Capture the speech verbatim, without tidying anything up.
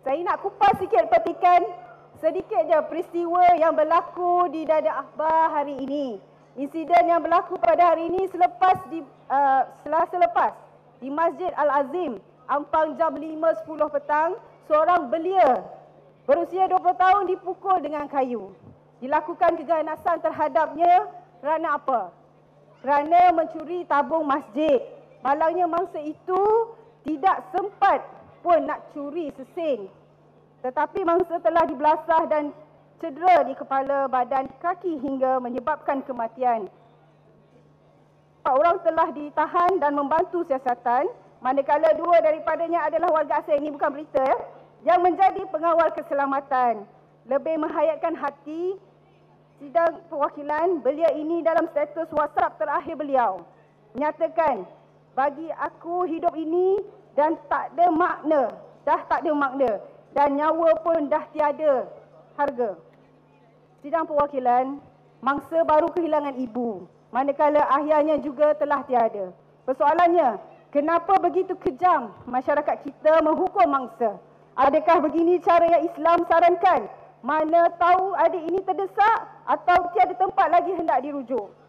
Saya nak kupas sikit petikan sedikit je peristiwa yang berlaku di Dada Akhbar hari ini. Insiden yang berlaku pada hari ini selepas di uh, selasa lepas di Masjid Al-Azim, Ampang jam lima sepuluh petang, seorang belia berusia dua puluh tahun dipukul dengan kayu. Dilakukan keganasan terhadapnya kerana apa? Kerana mencuri tabung masjid. Malangnya mangsa itu tidak sempat pun nak curi sesen. Tetapi mangsa telah dibelasah dan cedera di kepala, badan, kaki hingga menyebabkan kematian. Empat orang telah ditahan dan membantu siasatan, manakala dua daripadanya adalah warga asing. Ini bukan berita ya. Yang menjadi pengawal keselamatan. Lebih menghayatkan hati sidang perwakilan, belia ini dalam status WhatsApp terakhir beliau menyatakan, bagi aku hidup ini dan tak ada makna, dah tak ada makna dan nyawa pun dah tiada harga. Sidang perwakilan, mangsa baru kehilangan ibu, manakala ayahnya juga telah tiada. Persoalannya, kenapa begitu kejam masyarakat kita menghukum mangsa? Adakah begini cara yang Islam sarankan? Mana tahu adik ini terdesak atau tiada tempat lagi hendak dirujuk.